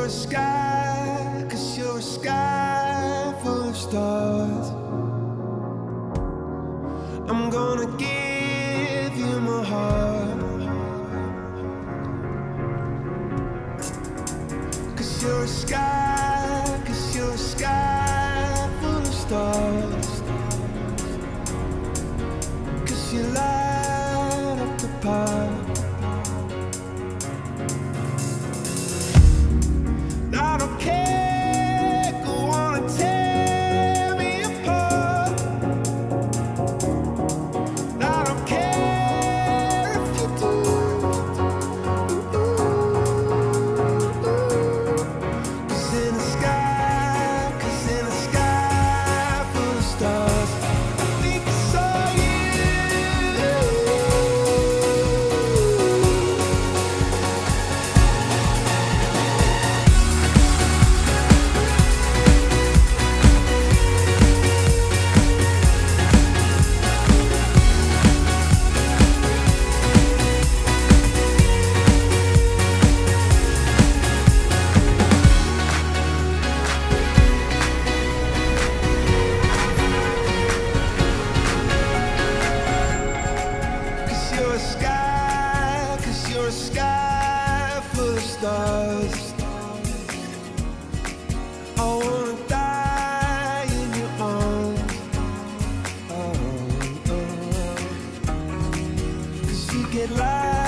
sky, 'cause you're a sky full of stars. I'm gonna give you my heart, 'cause you're a sky, 'cause you're a sky full of stars. 'Cause you light up the path. I don't care, go on and tear me apart. I don't care if you do. Cause in the sky, full of stars, I think I saw you. Cause you're a sky full of stars. I wanna die in your arms. Oh, oh, oh. 'Cause you get light